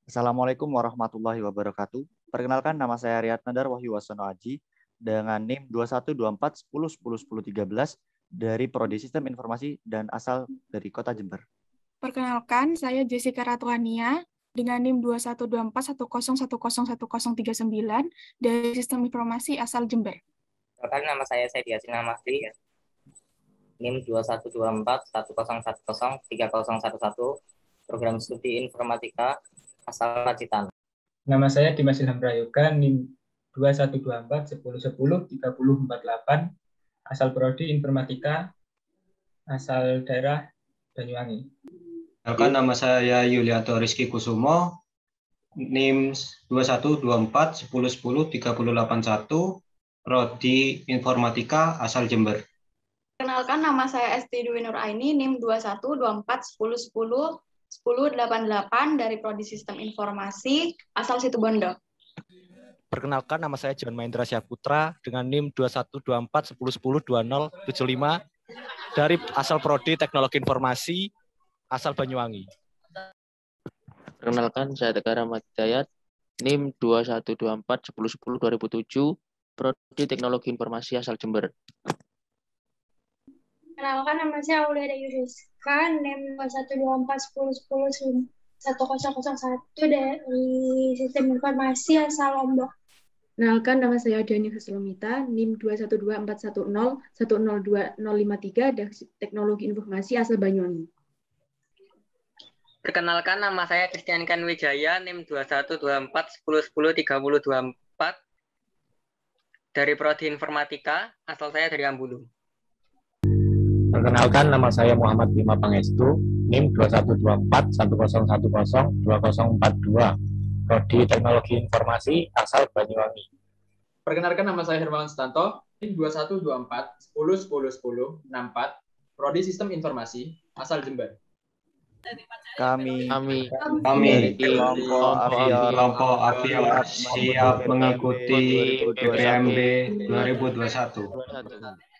Assalamualaikum warahmatullahi wabarakatuh. Perkenalkan, nama saya Riyad Nadar Wahyu Wasono Aji dengan NIM 2124101013 dari Prodi Sistem Informasi dan asal dari Kota Jember. Perkenalkan, saya Jessica Ratuania dengan NIM 212410101039 dari Sistem Informasi asal Jember. Perkenalkan, nama saya Saidi Yasin Mahdi, NIM 212410103011, Program Studi Informatika asal Pacitan. Nama saya Dimas Ilham Prayoga, NIM 212410103048, asal Prodi Informatika, asal daerah Banyuwangi. Perkenalkan, nama saya Yulianto Rizky Kusumo, NIM 212410103081, Prodi Informatika asal Jember. Perkenalkan, nama saya Esti Dwi Nur Aini, NIM 212410101088 dari Prodi Sistem Informasi asal Situbondo. Perkenalkan, nama saya John Mahendra Syaputra dengan NIM 212410102075 dari asal Prodi Teknologi Informasi asal Banyuwangi. Perkenalkan, saya Tegar Ahmad Hidayat, NIM 212410102007, Prodi Teknologi Informasi asal Jember. Perkenalkan, nama saya Aulia Yususka, NIM 212410101001 dari Sistem Informasi asal Lombok. Perkenalkan, nama saya Dani Faslomita, NIM 212410102053 dari Teknologi Informasi asal Banyuwangi. Perkenalkan, nama saya Christian Kan Wijaya, NIM 212410103024 dari Prodi Informatika, asal saya dari Ambulu. Perkenalkan, nama saya Muhammad Bima Pangestu, NIM 212410102042, Prodi Teknologi Informasi asal Banyuwangi. Perkenalkan, nama saya Hermawan Sutanto, NIM 212410101064, Prodi Sistem Informasi asal Jember. Kami kelompok Avior siap mengikuti PPMB 2021.